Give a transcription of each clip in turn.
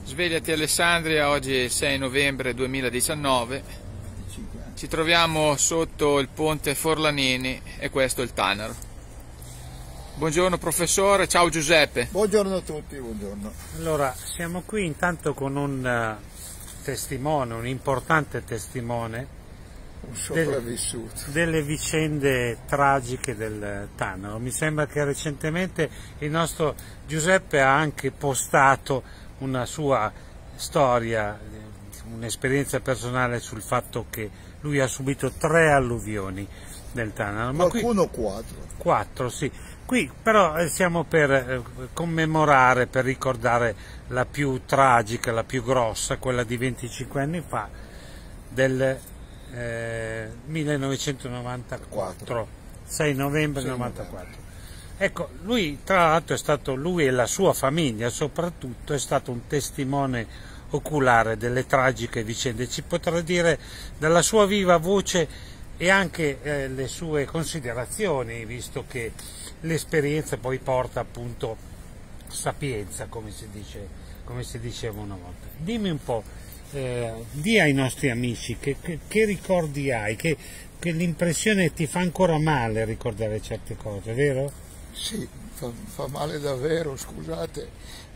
Svegliati Alessandria, oggi è il 6 novembre 2019, ci troviamo sotto il ponte Forlanini e questo è il Tanaro. Buongiorno professore, ciao Giuseppe. Buongiorno a tutti, buongiorno. Allora, siamo qui intanto con un testimone, un importante testimone un sopravvissuto delle vicende tragiche del Tanaro. Mi sembra che recentemente il nostro Giuseppe ha anche postato una sua storia, un'esperienza personale sul fatto che lui ha subito 3 alluvioni del Tanaro. Qualcuno qui, 4. 4, sì. Qui però siamo per commemorare, per ricordare la più tragica, la più grossa, quella di 25 anni fa, del 1994, 6 novembre 94. Ecco, lui tra l'altro è stato, lui e la sua famiglia soprattutto, è stato un testimone oculare delle tragiche vicende. Ci potrà dire dalla sua viva voce e anche le sue considerazioni, visto che l'esperienza poi porta appunto sapienza, come si diceva una volta. Dimmi un po', di ai nostri amici che ricordi hai, che l'impressione ti fa ancora male ricordare certe cose, vero? Sì, fa male davvero, scusate.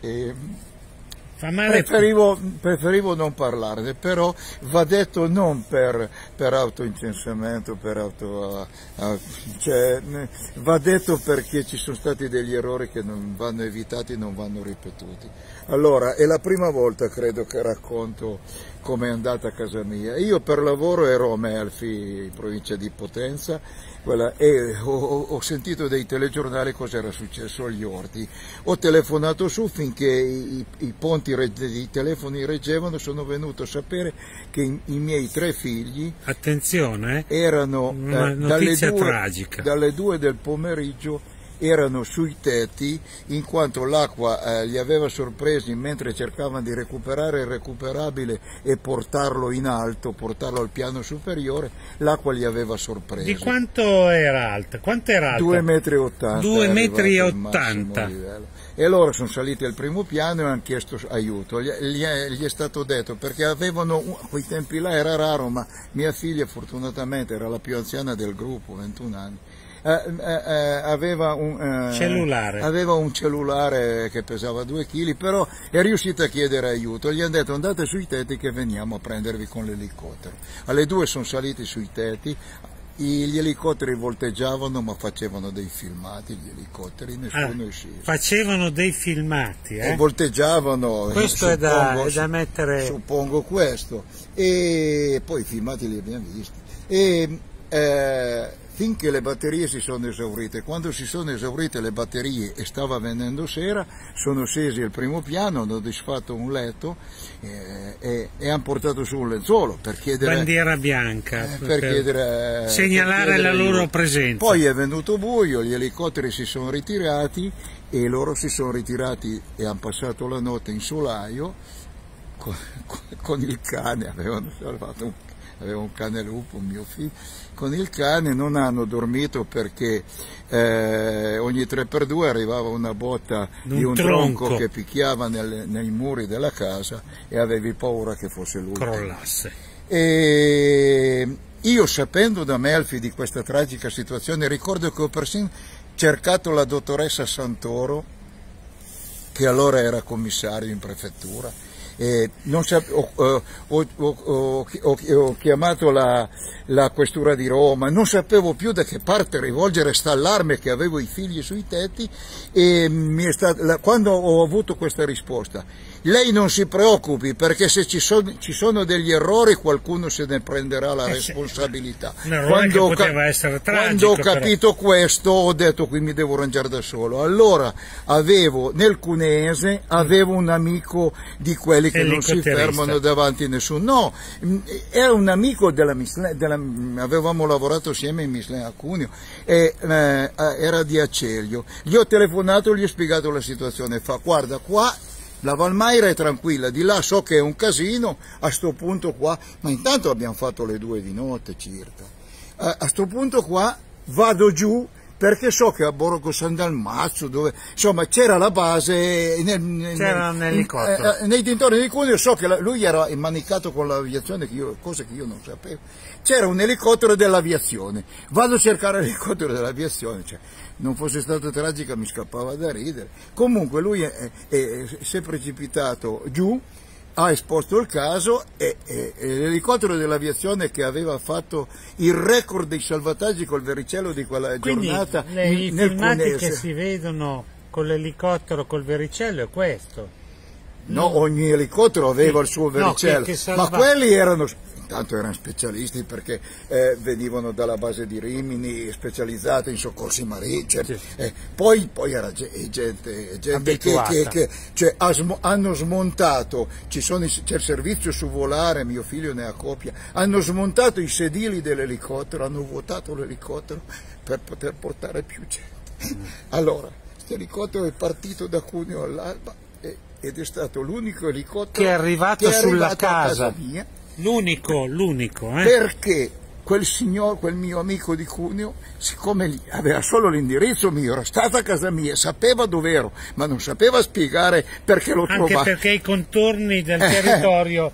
Fa male. Preferivo non parlarne, però va detto non per autoincensamento, cioè, va detto perché ci sono stati degli errori che non vanno evitati, non vanno ripetuti. Allora, è la prima volta credo che racconto come è andata a casa mia. Io per lavoro ero a Melfi, in provincia di Potenza, e ho sentito dei telegiornali cosa era successo agli orti. Ho telefonato su finché i ponti i telefoni reggevano, sono venuto a sapere che i miei 3 figli, attenzione, erano tragica, dalle 2 del pomeriggio erano sui tetti, in quanto l'acqua li aveva sorpresi mentre cercavano di recuperare il recuperabile e portarlo in alto, portarlo al piano superiore. L'acqua li aveva sorpresi. Di quanto era alta? 2,80 metri. 2,80 metri. E loro sono saliti al primo piano e hanno chiesto aiuto. Gli è stato detto, perché avevano, a quei tempi là era raro, ma mia figlia fortunatamente era la più anziana del gruppo, 21 anni. Aveva un cellulare che pesava 2 kg, però è riuscita a chiedere aiuto. Gli hanno detto: andate sui tetti che veniamo a prendervi con l'elicottero. Alle 2 sono saliti sui tetti. Gli elicotteri volteggiavano, ma facevano dei filmati, gli elicotteri, nessuno usciva. Facevano dei filmati, e volteggiavano. Questo è da mettere. Suppongo questo. E poi i filmati li abbiamo visti. Finché le batterie si sono esaurite. Quando si sono esaurite le batterie e stava venendo sera, sono scesi al primo piano, hanno disfatto un letto e hanno portato su un lenzuolo per chiedere bandiera bianca, per segnalare la loro presenza. Poi è venuto buio, gli elicotteri si sono ritirati e loro si sono ritirati e hanno passato la notte in solaio con il cane. Avevano salvato aveva un cane lupo, mio figlio, con il cane. Non hanno dormito perché ogni 3x2 arrivava una botta di un tronco che picchiava nei muri della casa e avevi paura che fosse lui crollasse. E io, sapendo da Melfi di questa tragica situazione, ricordo che ho persino cercato la dottoressa Santoro, che allora era commissario in prefettura. Ho chiamato la questura di Roma, non sapevo più da che parte rivolgere sta allarme che avevo i figli sui tetti, e quando ho avuto questa risposta: lei non si preoccupi, perché se ci sono degli errori qualcuno se ne prenderà la responsabilità. Quando ho capito questo ho detto: qui mi devo arrangiare da solo. Allora nel Cuneese avevo un amico di quelli che non si fermano davanti a nessuno. No, era un amico avevamo lavorato assieme in Mislen a Cuneo, era di Acelio. Gli ho telefonato e gli ho spiegato la situazione. Fa: guarda, qua la Valmaira è tranquilla, di là so che è un casino, a sto punto qua, ma intanto abbiamo fatto le 2 di notte circa, a sto punto qua vado giù perché so che a Borgo San Dalmazzo, dove insomma c'era la base c'era un elicottero nei dintorni di Cuneo, so che lui era immanicato con l'aviazione, cosa che io non sapevo. C'era un elicottero dell'aviazione, vado a cercare l'elicottero dell'aviazione, cioè, non fosse stato tragico mi scappava da ridere. Comunque lui si è precipitato giù, ha esposto il caso e l'elicottero dell'aviazione che aveva fatto il record dei salvataggi col verricello di quella giornata. I filmati che si vedono con l'elicottero col verricello è questo? No, ogni elicottero aveva il suo verricello, ma quelli tanto erano specialisti perché venivano dalla base di Rimini, specializzati in soccorsi marini, poi era gente che cioè, hanno smontato, c'è il servizio su volare, mio figlio ne ha copia, hanno smontato i sedili dell'elicottero, hanno vuotato l'elicottero per poter portare più gente. Allora, questo elicottero è partito da Cuneo all'alba ed è stato l'unico elicottero che è arrivato sulla casa mia. L'unico, perché quel mio amico di Cuneo, siccome aveva solo l'indirizzo mio, era stata a casa mia, sapeva dove ero, ma non sapeva spiegare perché lo trovava. Anche perché i contorni del territorio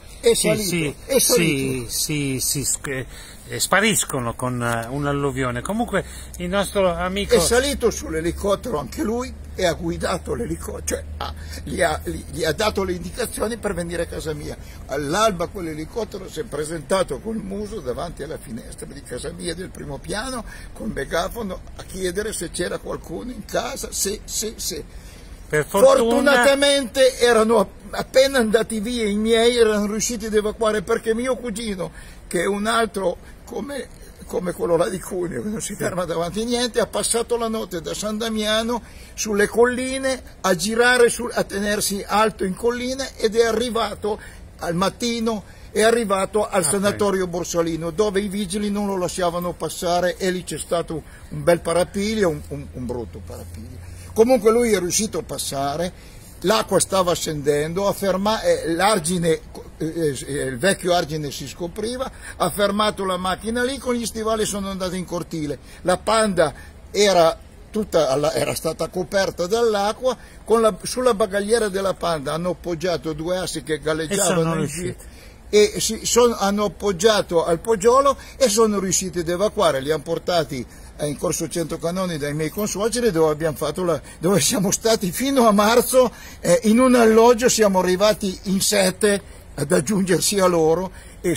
spariscono con un'alluvione. Comunque il nostro amico è salito sull'elicottero anche lui e ha guidato l'elicottero, cioè gli ha dato le indicazioni per venire a casa mia. All'alba quell'elicottero si è presentato col muso davanti alla finestra di casa mia del primo piano con megafono a chiedere se c'era qualcuno in casa, se. Per Fortunatamente erano appena andati via i miei, erano riusciti ad evacuare, perché mio cugino, che è un altro come quello là di Cuneo, che non si ferma davanti a niente, ha passato la notte da San Damiano sulle colline a girare, a tenersi alto in collina, ed è arrivato al mattino, è arrivato al sanatorio Borsalino, dove i vigili non lo lasciavano passare e lì c'è stato un bel parapiglio, un brutto parapiglio. Comunque lui è riuscito a passare, l'acqua stava scendendo, l'argine, il vecchio argine si scopriva, ha fermato la macchina lì, con gli stivali sono andati in cortile. La Panda era stata coperta dall'acqua, sulla bagagliera della Panda hanno appoggiato due assi che galleggiavano in giro e hanno appoggiato al poggiolo e sono riusciti ad evacuare, li hanno portati in Corso Centocanoni dai miei consuoceri, dove siamo stati fino a marzo in un alloggio, siamo arrivati in 7 ad aggiungersi a loro e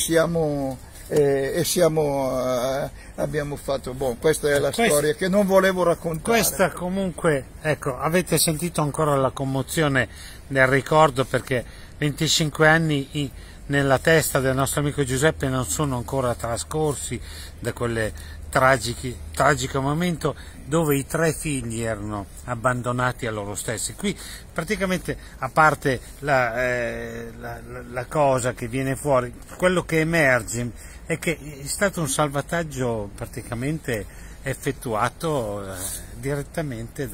abbiamo fatto, questa è la storia che non volevo raccontare. Questa comunque, ecco, avete sentito ancora la commozione del ricordo, perché 25 anni nella testa del nostro amico Giuseppe non sono ancora trascorsi da quelle tragico momento dove i 3 figli erano abbandonati a loro stessi. Qui praticamente, a parte la cosa che viene fuori, quello che emerge è che è stato un salvataggio praticamente effettuato direttamente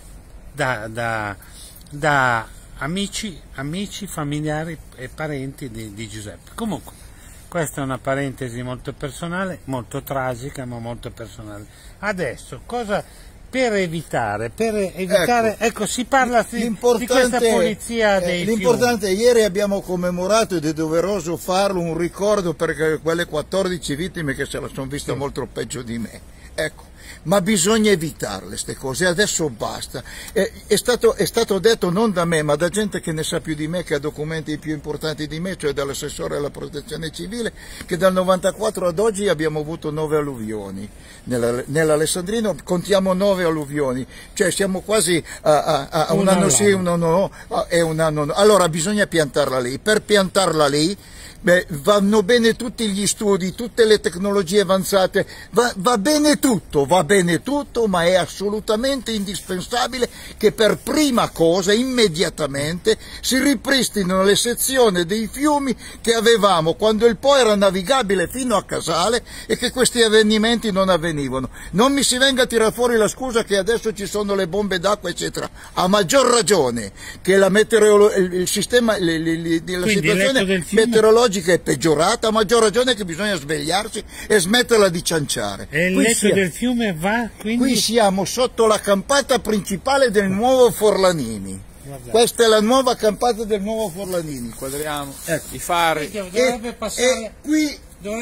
da amici, familiari e parenti di Giuseppe. Comunque, questa è una parentesi molto personale, molto tragica, ma molto personale. Adesso, cosa per evitare, ecco, si parla di questa polizia dei fiumi. L'importante, ieri abbiamo commemorato, ed è doveroso farlo, un ricordo per quelle 14 vittime che se la sono vista molto peggio di me. Ecco. Ma bisogna evitarle queste cose, adesso basta. È stato detto non da me, ma da gente che ne sa più di me, che ha documenti più importanti di me, cioè dall'assessore alla protezione civile, che dal 94 ad oggi abbiamo avuto 9 alluvioni. Nell'Alessandrino contiamo 9 alluvioni, cioè siamo quasi a un anno sì, un anno no, e un anno no. Allora bisogna piantarla lì. Per piantarla lì, vanno bene tutti gli studi, tutte le tecnologie avanzate, va bene tutto, ma è assolutamente indispensabile che per prima cosa, immediatamente, si ripristinino le sezioni dei fiumi che avevamo quando il Po era navigabile fino a Casale e che questi avvenimenti non avvenivano. Non mi si venga a tirare fuori la scusa che adesso ci sono le bombe d'acqua, eccetera. A maggior ragione che il sistema, la situazione meteorologica idrogeologica è peggiorata, a maggior ragione che bisogna svegliarsi e smetterla di cianciare. E il letto del fiume va quindi? Qui siamo sotto la campata principale del nuovo Forlanini. Guardate. Questa è la nuova campata del nuovo Forlanini. Quadriamo i fari. Dovrebbe passare, qui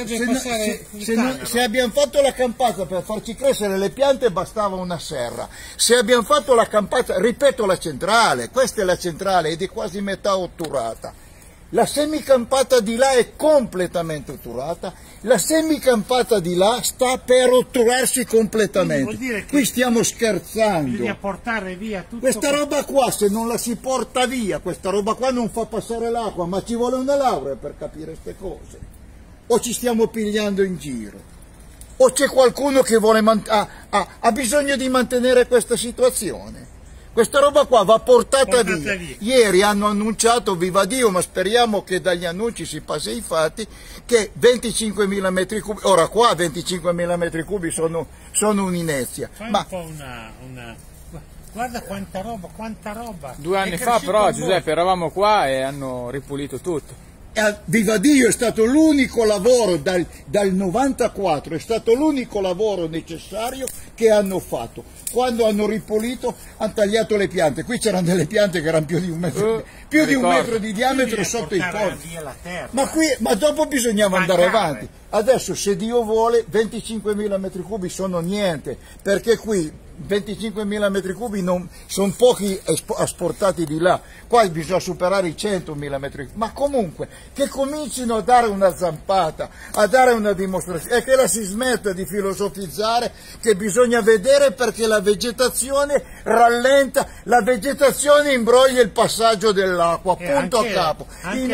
se abbiamo fatto la campata per farci crescere le piante bastava una serra. Se abbiamo fatto la campata, ripeto, la centrale, questa è la centrale ed è quasi metà otturata. La semicampata di là è completamente otturata, la semicampata di là sta per otturarsi completamente. Qui stiamo scherzando. Bisogna portare via tutto. Questa roba qua, se non la si porta via, questa roba qua non fa passare l'acqua, ma ci vuole una laurea per capire queste cose. O ci stiamo pigliando in giro? O c'è qualcuno che vuole ha bisogno di mantenere questa situazione? Questa roba qua va portata via. Ieri hanno annunciato, viva Dio, ma speriamo che dagli annunci si passi ai fatti, che 25.000 metri cubi, ora qua 25.000 metri cubi sono un'inezia. Ma un po' guarda quanta roba. 2 anni fa però, Giuseppe, eravamo qua e hanno ripulito tutto. Viva Dio, è stato l'unico lavoro dal 94, è stato l'unico lavoro necessario che hanno fatto. Quando hanno ripulito, hanno tagliato le piante. Qui c'erano delle piante che erano più di un metro di diametro sotto i ponti. Ma dopo bisognava andare avanti. Adesso, se Dio vuole, 25.000 metri cubi sono niente, perché qui 25.000 metri cubi sono pochi asportati di là, qua bisogna superare i 100.000 metri cubi, ma comunque che comincino a dare una zampata, a dare una dimostrazione, e che la si smetta di filosofizzare, che bisogna vedere perché la vegetazione rallenta, la vegetazione imbroglia il passaggio dell'acqua, punto a capo.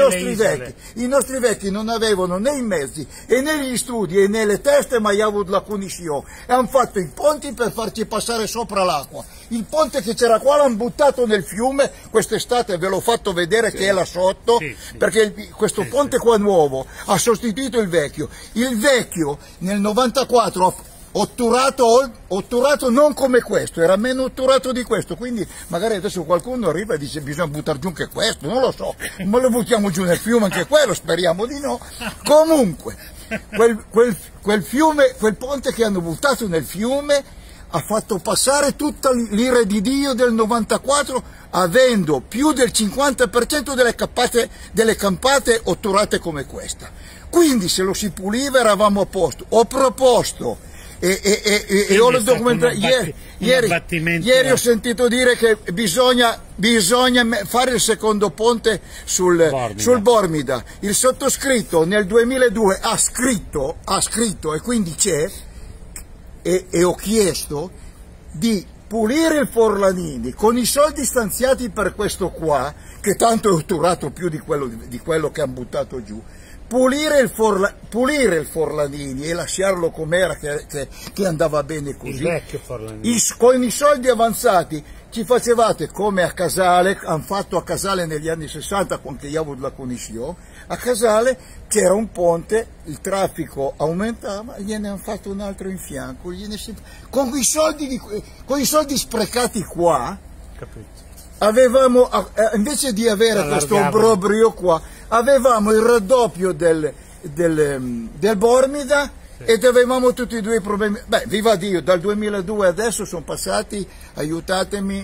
I nostri vecchi non avevano né i mezzi e né gli studi e né le teste, ma Yavud la Kunisio, e hanno fatto i ponti per farci passare sopra l'acqua. Il ponte che c'era qua l'hanno buttato nel fiume, quest'estate ve l'ho fatto vedere che è là sotto, perché questo ponte qua nuovo ha sostituito il vecchio. Il vecchio nel 94 ha otturato non come questo, era meno otturato di questo, quindi magari adesso qualcuno arriva e dice bisogna buttare giù anche questo, non lo so, ma lo buttiamo giù nel fiume anche quello, speriamo di no. Comunque quel fiume, quel ponte che hanno buttato nel fiume ha fatto passare tutta l'ira di Dio del 94, avendo più del 50% delle campate otturate come questa. Quindi se lo si puliva eravamo a posto. Ho proposto e ho le documentazioni. Ieri ho sentito dire che bisogna fare il secondo ponte sul Bormida. Il sottoscritto nel 2002 ha scritto e quindi c'è, e ho chiesto di pulire il Forlanini con i soldi stanziati per questo qua, che tanto è otturato più di quello che hanno buttato giù, pulire il Forlanini e lasciarlo com'era, che andava bene così. Il vecchio Forlanini. Con i soldi avanzati ci facevate come a Casale, hanno fatto a Casale negli anni 60 con che Yavud la Conisio, a Casale c'era un ponte, il traffico aumentava, gliene hanno fatto un altro in fianco, con i soldi sprecati qua, avevamo, invece di avere questo obbrobrio qua, avevamo il raddoppio del Bormida, ed avevamo tutti e due i problemi. Beh, viva Dio, dal 2002 adesso sono passati, aiutatemi,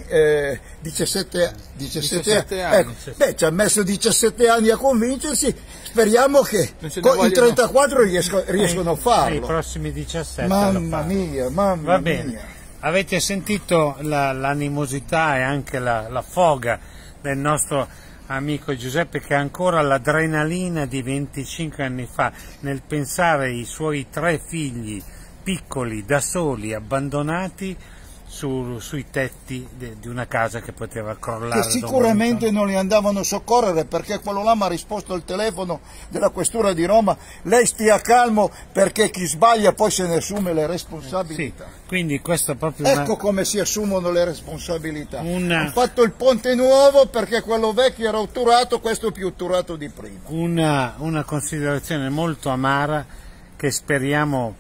17 anni. Ecco, beh, ci ha messo 17 anni a convincersi, speriamo che in 34 riescono a farlo. I prossimi 17. Mamma mia. Va bene. Avete sentito l'animosità e anche la foga del nostro amico Giuseppe, che ha ancora l'adrenalina di 25 anni fa nel pensare ai suoi 3 figli piccoli, da soli, abbandonati sui tetti di una casa che poteva crollare. Che sicuramente non li andavano a soccorrere, perché quello là mi ha risposto al telefono della questura di Roma: lei stia calmo perché chi sbaglia poi se ne assume le responsabilità. Sì, quindi questo è proprio ecco come si assumono le responsabilità. Hanno fatto il ponte nuovo perché quello vecchio era otturato, questo è più otturato di prima. Una considerazione molto amara che speriamo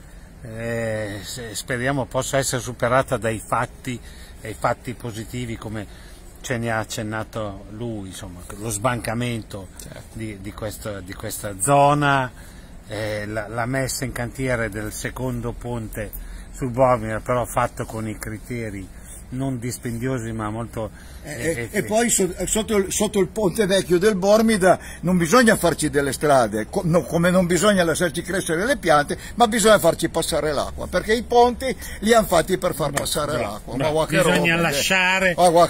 possa essere superata dai fatti positivi, come ce ne ha accennato lui, insomma, lo sbancamento certo. di questa zona, la messa in cantiere del secondo ponte sul Bormida, però fatto con i criteri non dispendiosi ma molto e poi sotto il ponte vecchio del Bormida non bisogna farci delle strade, come non bisogna lasciarci crescere le piante, ma bisogna farci passare l'acqua, perché i ponti li hanno fatti per far passare l'acqua. Ma bisogna lasciare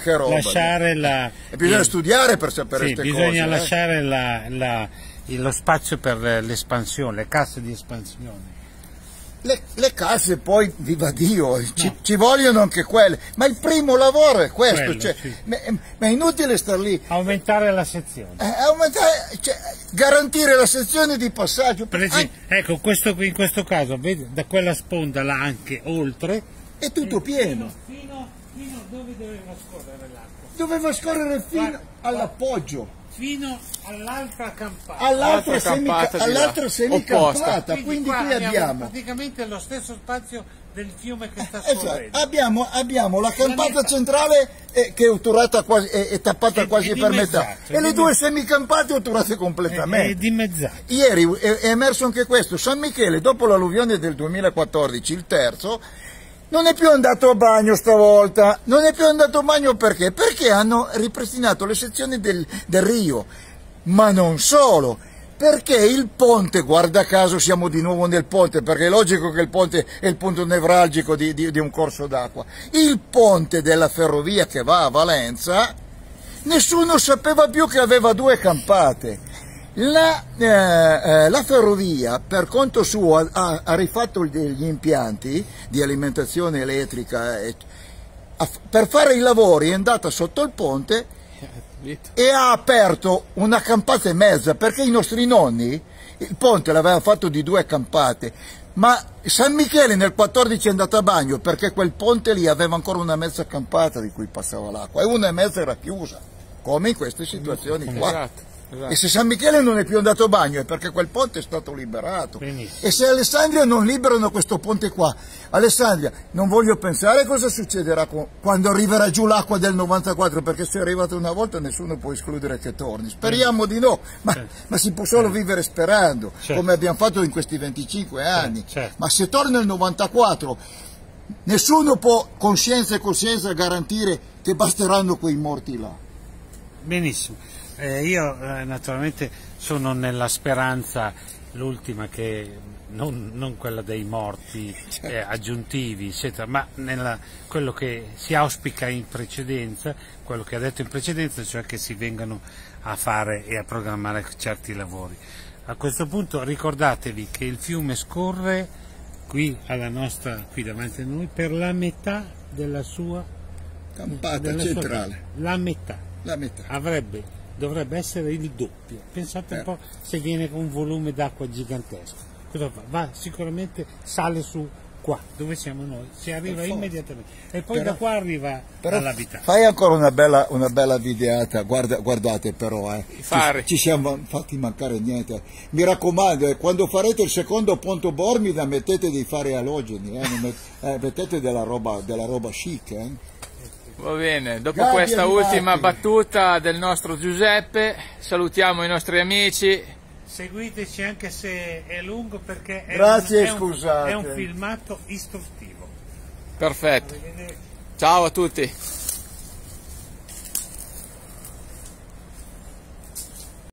bisogna studiare per sapere queste cose. Bisogna lasciare lo spazio per l'espansione, le casse di espansione. Le casse poi, viva Dio, ci vogliono anche quelle, ma il primo lavoro è questo, cioè, sì. ma è inutile star lì. Aumentare la sezione. Garantire la sezione di passaggio. Ecco, in questo caso, vedi, da quella sponda là anche oltre. È tutto pieno. Fino dove doveva scorrere l'acqua? Doveva scorrere fino all'appoggio. Fino all'altra campata. All'altra semicampata, quindi qui abbiamo praticamente lo stesso spazio del fiume che sta scorrendo. Abbiamo la campata centrale che è otturata quasi, è tappata quasi per metà, e le due semicampate otturate completamente. È dimezzata. Ieri è emerso anche questo. San Michele, dopo l'alluvione del 2014, il terzo, non è più andato a bagno stavolta. Non è più andato a bagno perché? Perché hanno ripristinato le sezioni del Rio, ma non solo, perché il ponte, guarda caso siamo di nuovo nel ponte, perché è logico che il ponte è il punto nevralgico di un corso d'acqua. Il ponte della ferrovia che va a Valenza, nessuno sapeva più che aveva due campate. La ferrovia, per conto suo, ha rifatto gli impianti di alimentazione elettrica, per fare i lavori è andata sotto il ponte e ha aperto una campata e mezza, perché i nostri nonni il ponte l'avevano fatto di due campate, ma San Michele nel 14 è andato a bagno perché quel ponte lì aveva ancora una mezza campata di cui passava l'acqua, e una e mezza era chiusa, come in queste situazioni qua. Esatto. E se San Michele non è più andato a bagno è perché quel ponte è stato liberato. Benissimo. E se Alessandria non liberano questo ponte qua, Alessandria, non voglio pensare cosa succederà quando arriverà giù l'acqua del 94, perché se è arrivata una volta nessuno può escludere che torni. Speriamo di no, ma si può solo vivere sperando, come abbiamo fatto in questi 25 anni. Ma se torna il 94, nessuno può coscienza e coscienza garantire che basteranno quei morti là. Benissimo. Io naturalmente sono nella speranza, l'ultima, che non quella dei morti aggiuntivi, eccetera, ma quello che si auspica in precedenza, quello che ha detto in precedenza, cioè che si vengano a fare e a programmare certi lavori. A questo punto ricordatevi che il fiume scorre qui davanti a noi per la della sua campata centrale. La metà. Dovrebbe essere il doppio. Pensate un po' se viene con un volume d'acqua gigantesco. Cosa fa? Sicuramente sale su qua, dove siamo noi, si arriva immediatamente. E poi da qua arriva all'abitato. Fai ancora una bella videata, guardate però, ci siamo fatti mancare niente. Mi raccomando, quando farete il secondo ponte Bormida mettete dei fari alogeni, mettete della roba chic. Va bene, dopo questa ultima battuta del nostro Giuseppe, salutiamo i nostri amici. Seguiteci anche se è lungo, perché è scusate. È un filmato istruttivo. Perfetto. Ciao a tutti.